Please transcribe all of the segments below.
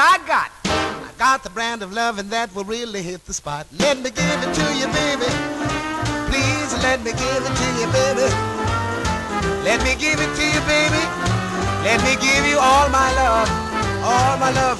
I got. I got the brand of love and that will really hit the spot. Let me give it to you, baby. Please let me give it to you, baby. Let me give it to you, baby. Let me give you all my love, all my love.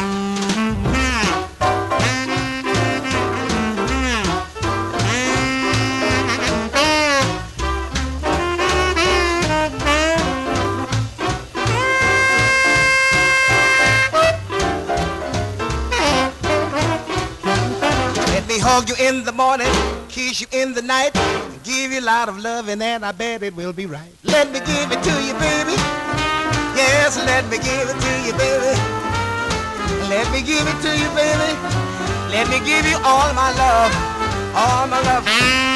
Let me hug you in the morning, kiss you in the night, give you a lot of love and I bet it will be right. Let me give it to you, baby. Yes, let me give it to you, baby. Let me give it to you, baby. Let me give you all my love, all my love.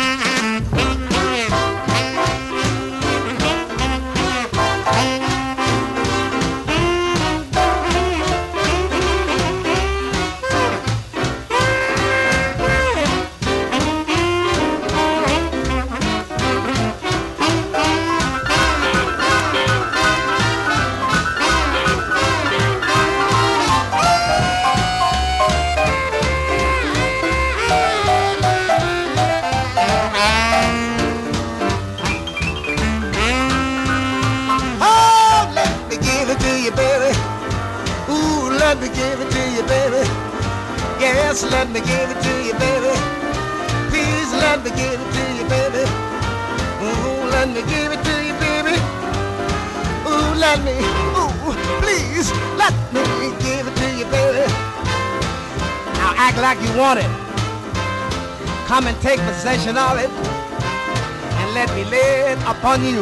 Let me give it to you, baby. Yes, let me give it to you, baby. Please let me give it to you, baby. Ooh, let me give it to you, baby. Ooh, let me, ooh, please, let me give it to you, baby. Now act like you want it. Come and take possession of it and let me lay it upon you.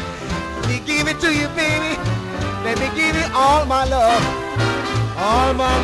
Let me give it to you, baby. Let me give you all my love, all my